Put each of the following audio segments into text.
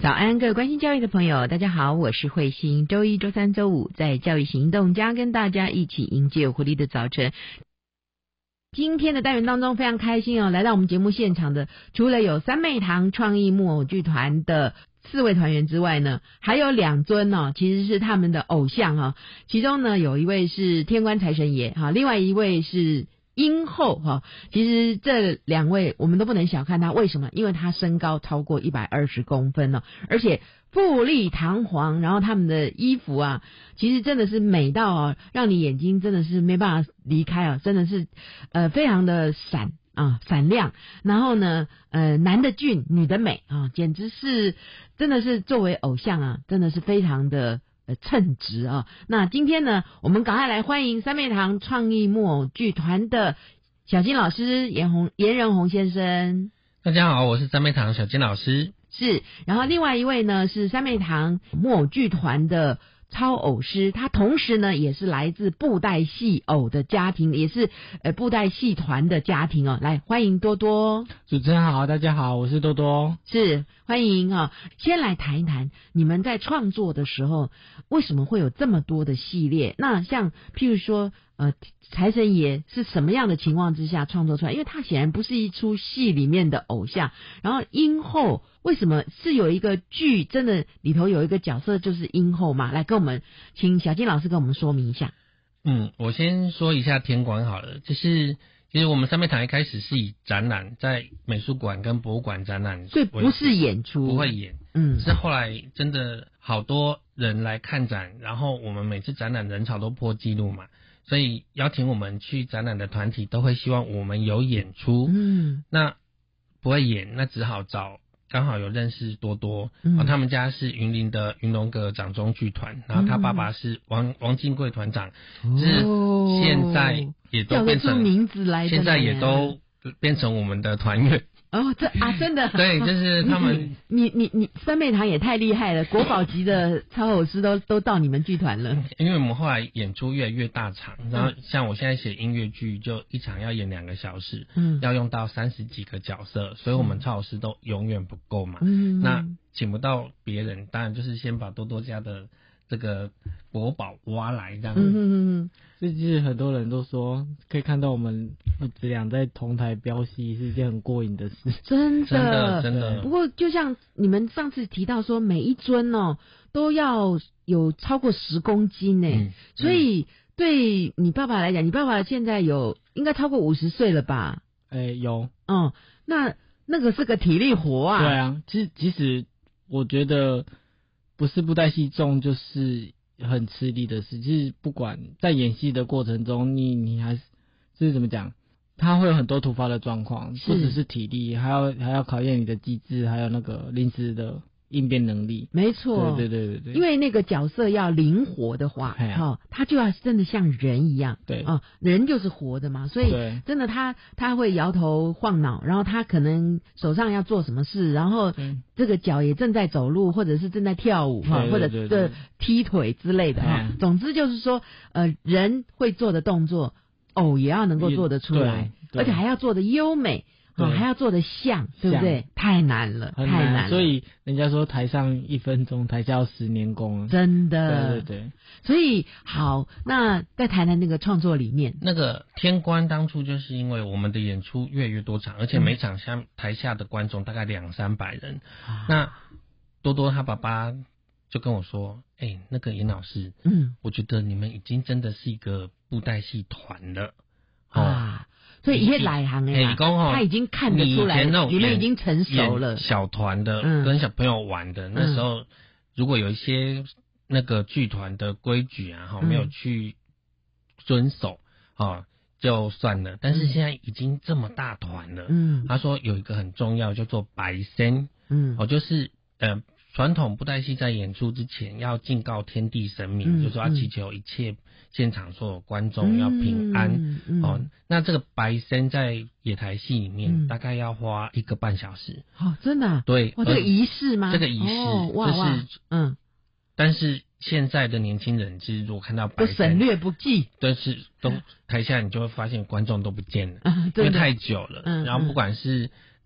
早安，各位关心教育的朋友，大家好，我是慧欣。周一、周三、周五在教育行动家跟大家一起迎接有活力的早晨。今天的单元当中非常开心哦，来到我们节目现场的除了有三妹堂创意木偶剧团的4位团员之外呢，还有2尊哦，其实是他们的偶像哦。其中呢有一位是天官财神爷哈，另外一位是殷后哈。其实这2位我们都不能小看他，为什么？因为他身高超过120公分哦，而且富丽堂皇，然后他们的衣服啊，其实真的是美到哦，让你眼睛真的是没办法离开啊，真的是非常的闪亮。然后呢男的俊，女的美啊，简直是真的是作为偶像啊，真的是非常的称职啊。那今天呢，我们赶快来欢迎三妹堂创意木偶剧团的小金老师严仁宏先生。 大家好，我是三妹堂小金老师。 是，然后另外一位呢是三妹堂木偶剧团的超偶师，他同时呢也是来自布袋戏偶的家庭，也是布袋戏团的家庭哦。来，欢迎多多。 主持人好，大家好，我是多多。 是，欢迎哦。先来谈一谈你们在创作的时候为什么会有这么多的系列？那像譬如说财神爷是什么样的情况之下创作出来？因为他显然不是一出戏里面的偶像。然后殷后为什么是有一个剧真的里头有一个角色就是殷后嘛？来跟我们请小金老师跟我们说明一下。 我先说一下天官好了，就是其实我们三妹堂一开始是以展览，在美术馆跟博物馆展览， 所以不是演出， 不会演。是后来真的好多人来看展，然后我们每次展览人潮都破纪录嘛，所以邀请我们去展览的团体都会希望我们有演出。那不会演，那只好找刚好有认识多多，他们家是云林的云龙阁掌中剧团，然后他爸爸是王金贵团长，是现在也都变成名字来的， 现在也都变成我们的团员。 真的对，就是他们你三妹堂也太厉害了，国宝级的超偶师都到你们剧团了。 因为我们后来演出越来越大场，然后像我现在写音乐剧，就一场要演2个小时，要用到30几个角色，所以我们超偶师都永远不够嘛。那请不到别人，当然就是先把多多家的这个国宝挖来这样子。 所以其实很多人都说可以看到我们这俩在同台飙戏是一件很过瘾的事。 真的。 不过就像你们上次提到说，每一尊都要有超过10公斤呢，所以对你爸爸来讲，你爸爸现在应该超过50岁了吧？ 有。 那个是个体力活啊。 对啊，其实我觉得不是布袋戏重就是很吃力的事。其实不管在演戏的过程中，你还是怎么讲，它会有很多突发的状况，不只是体力，还要考验你的机智，还有那个临时的应变能力。 没错， 对， 因为那个角色要灵活的话，他就要真的像人一样。对人就是活的嘛，所以真的他会摇头晃脑，然后他可能手上要做什么事，然后这个脚也正在走路，或者是正在跳舞或者踢腿之类的总之就是说人会做的动作偶也要能够做得出来，而且还要做得优美。还要做得像，对不对？太难了，太难了。 所以人家说台上1分钟，台下要10年功。 真的。 对。 所以好，那再谈谈那个创作理念。 那个天官当初就是因为我们的演出越来越多场，而且每场台下的观众大概200-300人。那多多他爸爸就跟我说，那个严老师，我觉得你们已经真的是一个布袋戏团了。 所以一来行他已经看得出来你们已经成熟了。 小团的跟小朋友玩的那时候，如果有一些那个剧团的规矩没有去遵守就算了，但是现在已经这么大团了。他说有一个很重要叫做白仙，就是传统布袋戏在演出之前要敬告天地神明，就是说要祈求一切现场所有观众要平安。那这个白仙在野台戏里面大概要花1个半小时。 真的对。 这个仪式吗？ 这个仪式但是现在的年轻人其实如果看到白仙都省略不计， 但是都台下你就会发现观众都不见了，因为太久了。然后不管是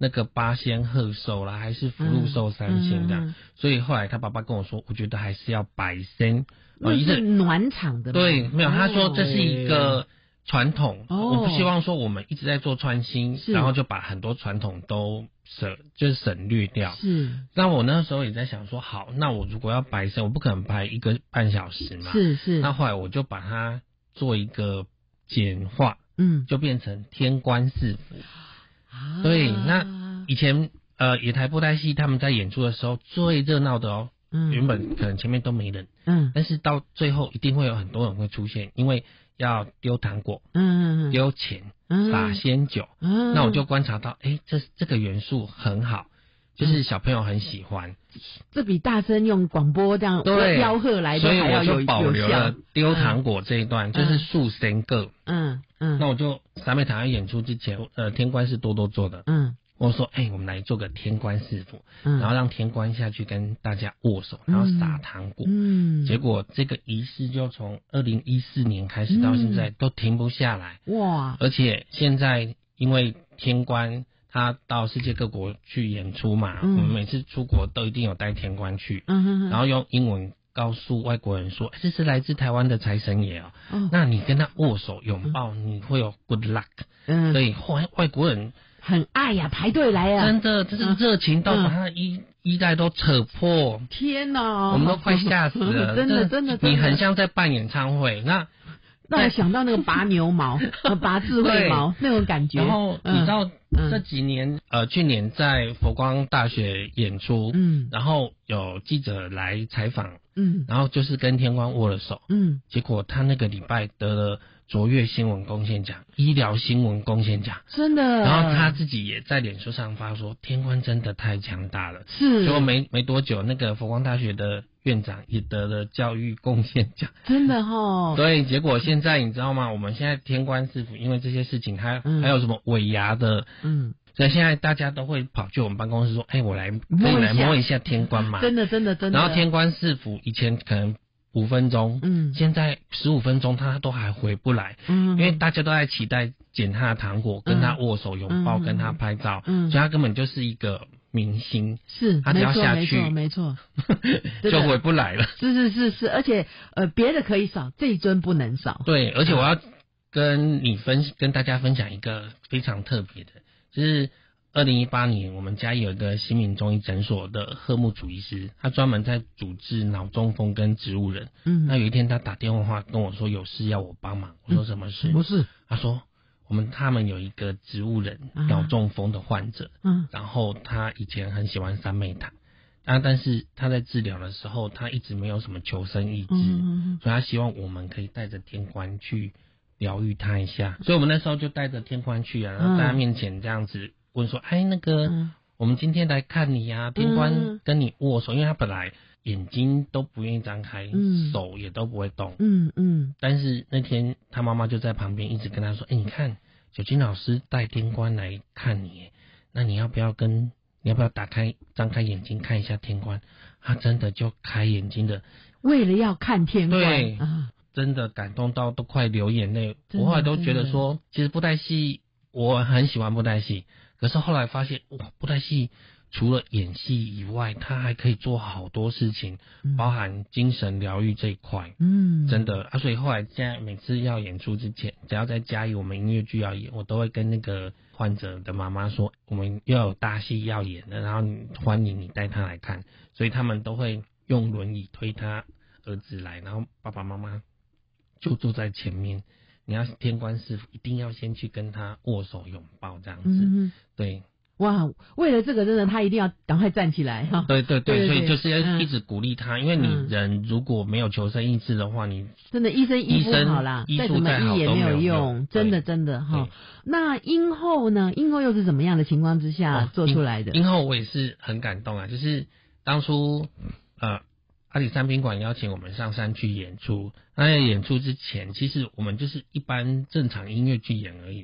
那个八仙鹤寿啦，还是福禄寿三仙这样。所以后来他爸爸跟我说，我觉得还是要摆仙。 那是暖场的吗？ 对，没有，他说这是一个传统，我不希望说我们一直在做创新，然后就把很多传统都省略掉。 是。 那我那时候也在想说，好，那我如果要摆神，我不可能摆1个半小时嘛。 是。 那后来我就把它做一个简化，就变成天官赐福。对，那以前野台布袋戏他们在演出的时候最热闹的哦。原本可能前面都没人，但是到最后一定会有很多人会出现，因为要丢糖果，丢钱，撒仙酒，那我就观察到，这个元素很好，就是小朋友很喜欢。 这比大声用广播这样吆喝来的还要有效。 所以我就保留了丢糖果这一段，就是数3个。那我就三妹堂要演出之前，天官是多多做的。我说，我们来做个天官赐福，然后让天官下去跟大家握手，然后撒糖果。结果这个仪式就从2014年开始到现在都停不下来。哇！而且现在因为天官他到世界各国去演出嘛，我们每次出国都一定有带天官去，然后用英文告诉外国人说，这是来自台湾的财神爷哦。那你跟他握手拥抱，你会有 good luck。所以外国人很爱呀，排队来呀， 真的，这是热情到把他衣带都扯破。 天哪， 我们都快吓死了。真的，你很像在办演唱会。那我想到那个拔牛毛、拔智慧毛那种感觉。 然后你知道这几年，去年在佛光大学演出，然后有记者来采访，然后就是跟天官握了手，结果他那个礼拜得了卓越新闻贡献奖、医疗新闻贡献奖， 真的。 然后他自己也在脸书上发说，天官真的太强大了。 是。 结果没多久，那个佛光大学的院长也得了教育贡献奖。 真的齁。 对，结果现在你知道吗？我们现在天官赐福，因为这些事情，还有什么尾牙的，所以现在大家都会跑去我们办公室说，我可以来摸一下天官嘛。 真的。 然后天官赐福以前可能5分钟，现在15分钟他都还回不来，因为大家都在期待捡他的糖果，跟他握手拥抱，跟他拍照，所以他根本就是一个明星，他只要下去， 没错， 就回不来了。 是，而且别的可以少，这一尊不能少。 对，而且我要跟大家分享一个非常特别的，就是2018年，我们家有一个新民中医诊所的贺木主医师，他专门在主治脑中风跟植物人。那有一天他打电话跟我说有事要我帮忙，我说什么事？ 什么事？ 他说他们有一个植物人脑中风的患者，然后他以前很喜欢三妹堂，但是他在治疗的时候，他一直没有什么求生意志，所以他希望我们可以带着天官去疗愈他一下。所以我们那时候就带着天官去啊，然后在他面前这样子问说，我们今天来看你啊，天官跟你握手，因为他本来眼睛都不愿意张开，手也都不会动，但是那天他妈妈就在旁边一直跟他说，你看小金老师带天官来看你，那你要不要张开眼睛看一下天官？他真的就开眼睛的， 为了要看天官， 对，真的感动到都快流眼泪。我后来都觉得说，其实布袋戏我很喜欢布袋戏，可是后来发现布袋戏除了演戏以外，它还可以做好多事情，包含精神疗愈这一块。真的所以后来现在每次要演出之前，只要在嘉义我们音乐剧要演，我都会跟那个患者的妈妈说，我们要有大戏要演的，然后欢迎你带他来看，所以他们都会用轮椅推他儿子来，然后爸爸妈妈就坐在前面。你要天官赐福，一定要先去跟他握手拥抱这样子。对。 哇，为了这个真的他一定要赶快站起来哈。 对，所以就是要一直鼓励他，因为你人如果没有求生意志的话，你真的医生医不好啦，再怎么医也没有用，真的哈。那英后呢？英后又是怎么样的情况之下做出来的？ 英后我也是很感动啊，就是当初阿里山宾馆邀请我们上山去演出，那在演出之前，其实我们就是一般正常音乐剧演而已。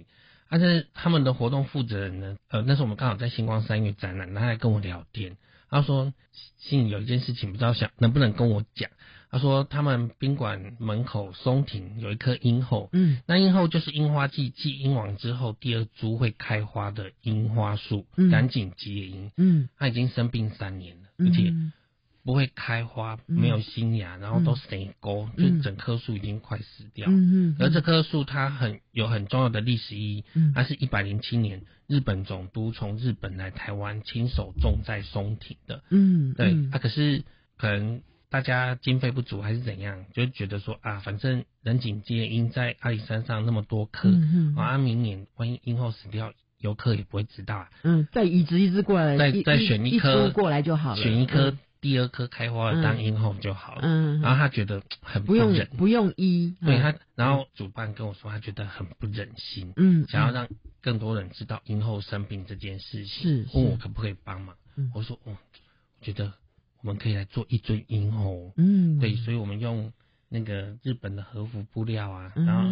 但是他们的活动负责人呢，那时候我们刚好在星光三月展览，他还跟我聊天，他说心里有一件事情不知道能不能跟我讲。他说他们宾馆门口松亭有一棵樱后，那樱后就是樱花季继樱王之后第二株会开花的樱花树，赶紧结樱。它已经生病3年了，而且不会开花，没有新芽，然后都生钩，就整棵树已经快死掉。而这棵树它有很重要的历史意义，它是107年日本总督从日本来台湾亲手种在松亭的。对，可是可能大家经费不足还是怎样，就觉得说反正人井结樱在阿里山上那么多棵，明年万一樱后死掉，游客也不会知道。 再移植过来， 再选一棵过来就好了， 选一棵第二棵开花的当樱后就好了。然后他觉得很不用医。 对他，然后主办跟我说，他觉得很不忍心，想要让更多人知道樱后生病这件事情，问我可不可以帮忙。我说我觉得我们可以来做一尊樱后。对，所以我们用那个日本的和服布料然后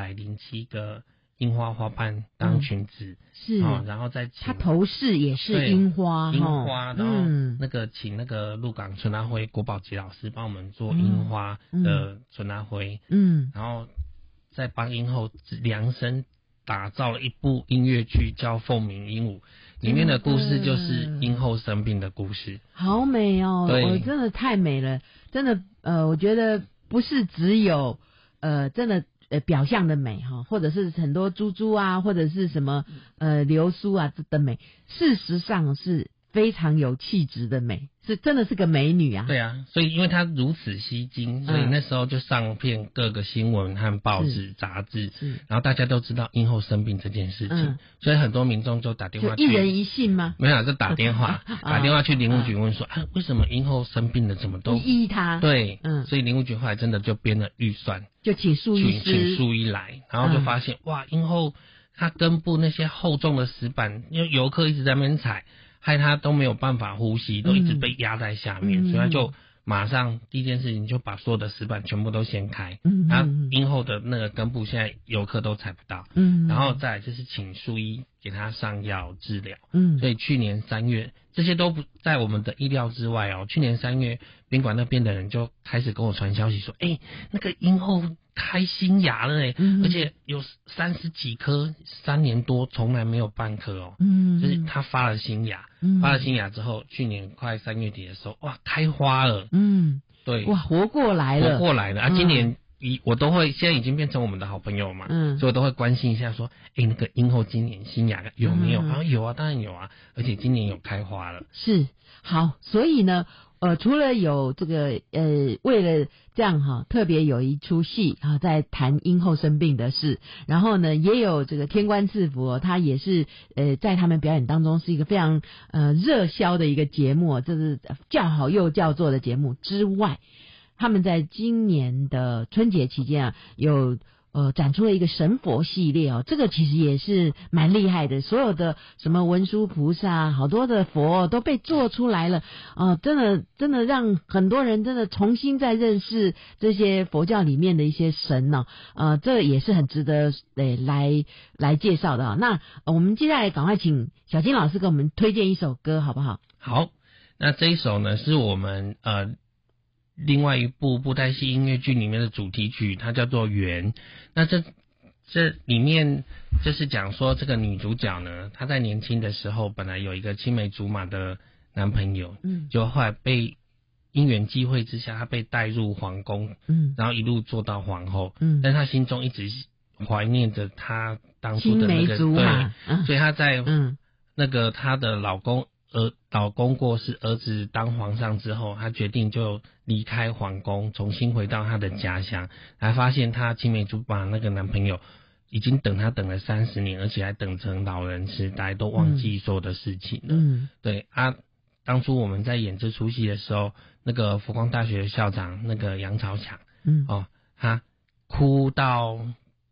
107个樱花花瓣当裙子，然后再请它头饰也是樱花， 然后那个请那个鹿港春阿辉郭宝杰老师帮我们做樱花的春阿辉，然后再帮樱后量身打造了一部音乐剧叫《凤鸣鹦鹉》，里面的故事就是樱后生病的故事， 好美哦！我真的太美了，真的我觉得不是只有真的。表象的美或者是很多珠珠或者是什么流苏的美，事实上是非常有气质的美，是真的是个美女啊。 对啊，所以因为她如此吸睛，所以那时候就上片各个新闻和报纸杂志，然后大家都知道樱后生病这件事情，所以很多民众就打电话去， 就一人一信吗？ 没有，就打电话去林务局问说为什么樱后生病了怎么都医他？对，所以林务局后来真的就编了预算， 就请树医来，然后就发现哇，樱后它根部那些厚重的石板，因为游客一直在那边踩，害他都没有办法呼吸，都一直被压在下面，所以他就马上第一件事情就把所有的石板全部都掀开，然后樱后的那个根部现在游客都踩不到，然后再来就是请树医给他上药治疗，所以去年3月这些都不在我们的意料之外去年3月宾馆那边的人就开始跟我传消息说，那个樱后开新芽了而且有30几颗，3年多从来没有半颗就是他发了新芽，发了新芽之后，去年快3月底的时候，哇，开花了，对， 哇，活过来了今年我都会，现在已经变成我们的好朋友嘛，所以我都会关心一下说，那个樱后今年新芽有没有？有啊，当然有啊，而且今年有开花了。 是，好，所以呢，除了有这个为了这样特别有一出戏在谈樱后生病的事，然后呢也有这个天官赐福它也是在他们表演当中是一个非常热销的一个节目，这是叫好又叫座的节目之外，他们在今年的春节期间有展出了一个神佛系列这个其实也是蛮厉害的，所有的什么文殊菩萨好多的佛都被做出来了真的让很多人真的重新再认识这些佛教里面的一些神这也是很值得来介绍的那我们接下来赶快请小金老师给我们推荐一首歌好不好？ 好，那这一首呢是我们另外一部布袋戏音乐剧里面的主题曲，它叫做《缘》。那这里面就是讲说，这个女主角呢，她在年轻的时候本来有一个青梅竹马的男朋友，就后来被因缘际会之下，她被带入皇宫，然后一路做到皇后，但她心中一直怀念着她当初的那个青梅竹马， 所以她在那个她的老公过世，儿子当皇上之后，他决定就离开皇宫，重新回到他的家乡，还发现他青梅竹马那个男朋友已经等了30年，而且还等成老人痴呆，都忘记所有的事情了。对当初我们在演这出戏的时候，那个佛光大学的校长那个杨朝强，他哭到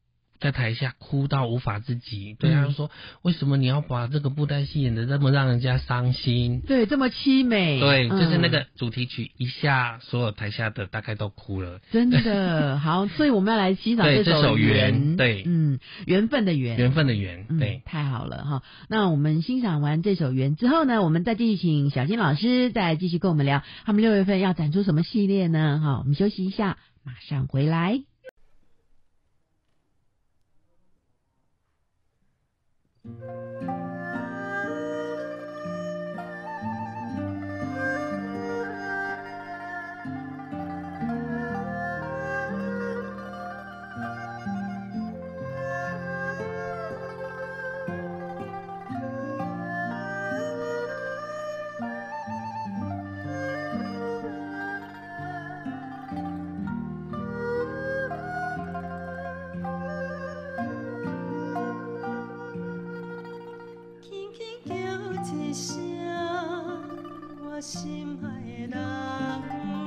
在台下哭到无法自己，对他说：“为什么你要把这个布袋戏演得这么让人家伤心？ 对，这么凄美。” 对，就是那个主题曲一下，所有台下的大概都哭了。 真的好，所以我们要来欣赏这首缘。对， 缘分的缘， 缘分的缘。对， 太好了哈。那我们欣赏完这首缘之后呢，我们再继续请小金老师再继续跟我们聊，他们6月份要展出什么系列呢？好，我们休息一下，马上回来。 心爱的人，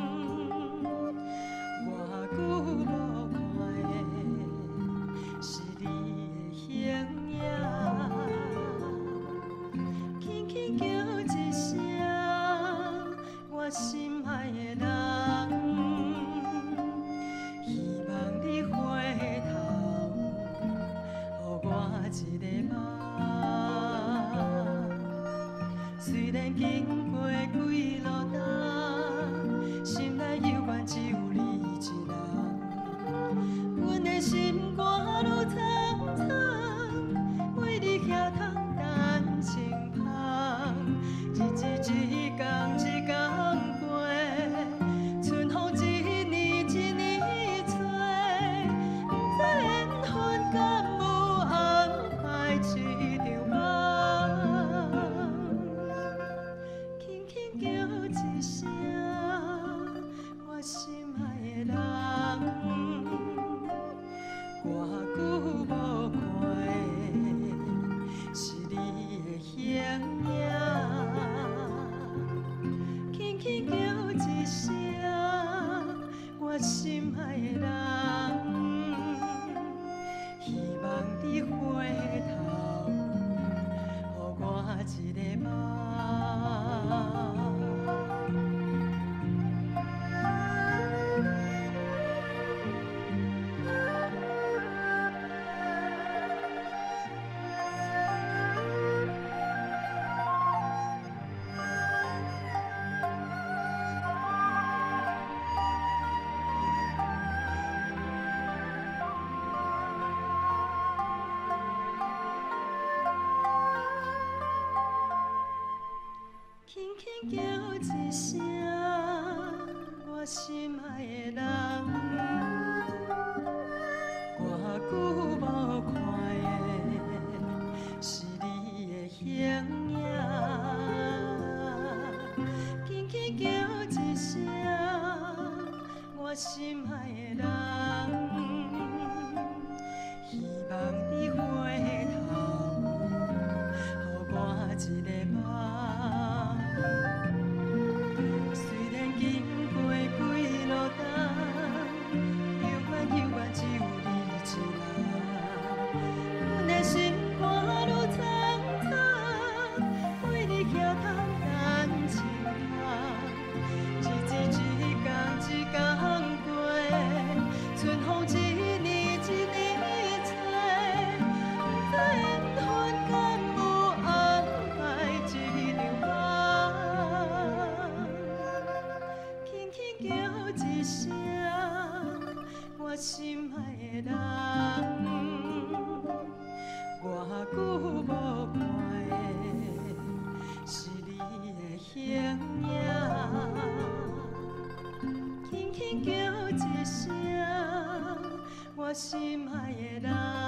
偌久无看的是你的形影，轻轻叫一声，我心爱的人，希望你回头，予我一个梦。虽然经过几路灯，心内犹原只有你一人。阮的心肝愈苍苍，为你遐通等清芳。日子一天一天过，春风一年一年吹，不知缘分敢有安排一场梦。轻轻叫一声，我心爱的人，偌久无看的是你的形影。轻轻叫一声，我心爱的人，希望你回头，予我一个梦。轻轻叫一声，我心爱的人，偌久无看的是你的形影。轻轻叫一声，我心爱的人，希望你回头，予我一个梦。虽然经过几路灯，犹原只有你一人。阮的心肝愈苍苍，为你遐通等清芳。日子一天一天过，春风一年一年吹，不知缘分敢有安排一场梦。轻轻叫一声，我心爱的人，偌久无看的是你的形影。轻轻叫一声，我心爱的人。